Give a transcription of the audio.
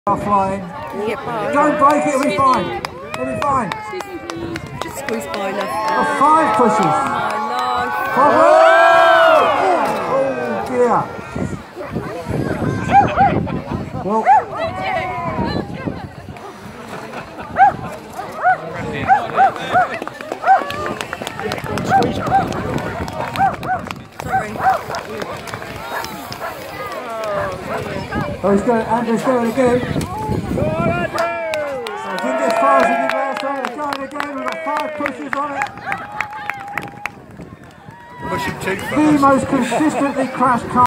Flying. You get by. Don't break it, it'll be fine. It'll be fine. Just squeeze by enough. Oh, 5 pushes. Oh my Oh dear. Well, sorry. oh, he's going, Andrew's going again. So I didn't get as far as he did last time. He's going again. We've got 5 pushes on it. Pushing too fast. The most consistently crashed car.